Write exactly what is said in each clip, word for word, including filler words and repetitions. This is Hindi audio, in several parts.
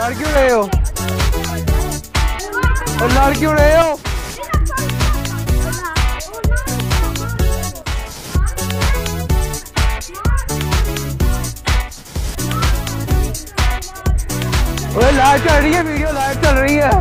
लड़ क्यों रहे हो? लड़ क्यों रहे हो? ओए लाइव चल रही है, वीडियो लाइव चल रही है।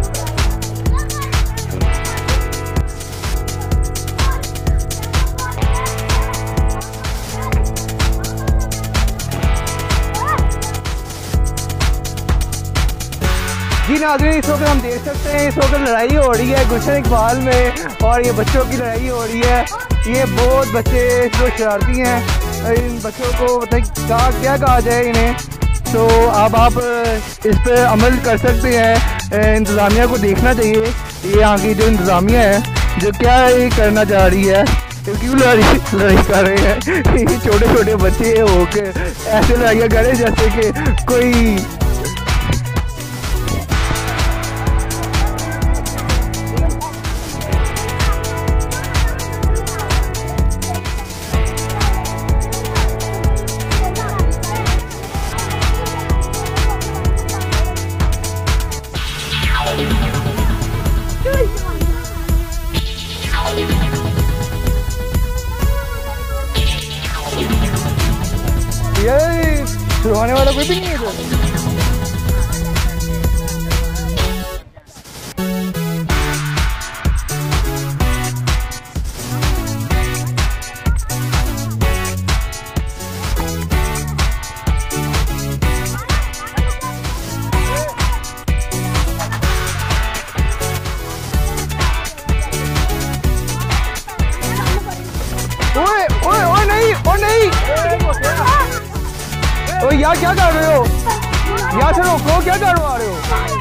जी नाज़रीन, इस वक्त हम देख सकते हैं इस वक्त लड़ाई हो रही है गुलशन इकबाल में और ये बच्चों की लड़ाई हो रही है। ये बहुत बच्चे जो शरारती हैं, इन बच्चों को मतलब क्या क्या कहा जाए इन्हें। तो अब आप इस पर अमल कर सकते हैं, इंतज़ामिया को देखना चाहिए ये यहाँ की जो इंतज़ामिया है जो क्या ये करना चाह रही है, क्यों लड़ाई लड़ाई कर रहे हैं। ये छोटे छोटे बच्चे होकर ऐसे लड़ाइयाँ कर रहे जैसे कि कोई ये छुड़वाने वाला कोई भी नहीं है। ओए ओए ओए नहीं, ओ नहीं, ओ यार क्या कर रहे हो? यार से रोको, क्या करवा रहे हो?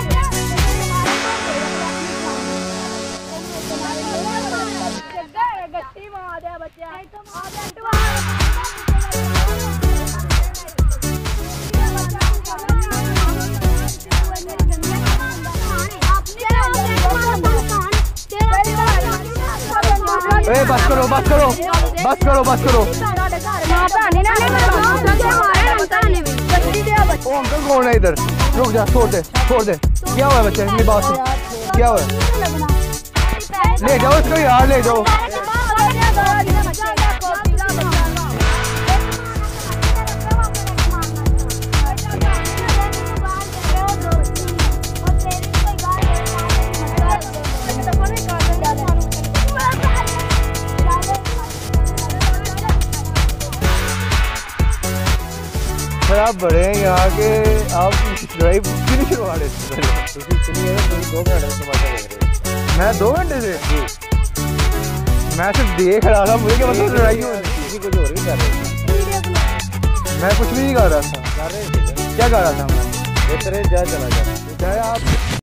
ए बस करो बस करो बस करो बस करो। ओ अंकल कौन है इधर? रुक जा, छोड़ दे छोड़ दे। क्या हुआ बच्चे, मेरी बात सुन, क्या हुआ? ले जाओ इसको यार, ले जाओ। सर आप बड़े हैं यहाँ के, आप ड्राइव क्यों नहीं शुरू रहे? मैं दो घंटे से मैं सिर्फ देख रहा था, मुझे क्या मतलब लड़ाई हो रही? कुछ और भी कर रहे? मैं कुछ भी नहीं कर रहा था। क्या कर रहा था मैं? चला जा आप